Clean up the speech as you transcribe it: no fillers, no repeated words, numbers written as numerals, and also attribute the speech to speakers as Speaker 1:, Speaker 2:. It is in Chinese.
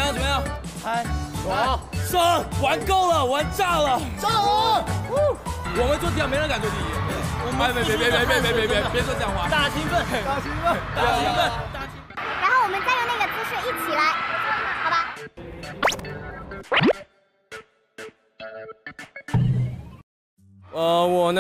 Speaker 1: 样？怎么样？
Speaker 2: 3、
Speaker 1: 上，玩够了，玩炸了！
Speaker 2: 上哦！
Speaker 1: 我们做第二，没人敢做第一。我们别说这样话！
Speaker 2: 大兴奋，大兴奋，大兴奋！
Speaker 3: 然后我们再用那个姿势一起来，好吧？
Speaker 1: 我呢？